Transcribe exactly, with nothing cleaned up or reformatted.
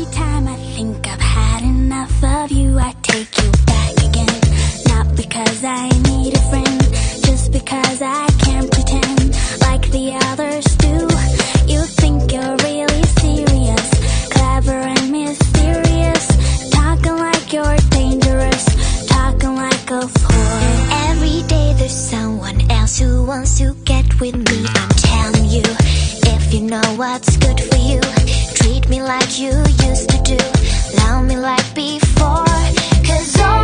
Every time I think I've had enough of you, I take you back again. Not because I need a friend, just because I can't pretend like the others do. You think you're really serious, clever and mysterious, talking like you're dangerous, talking like a fool. Every day there's someone else who wants to get with me. I'm telling you, if you know what's good for you, treat me like you used to do, love me like before, 'cause all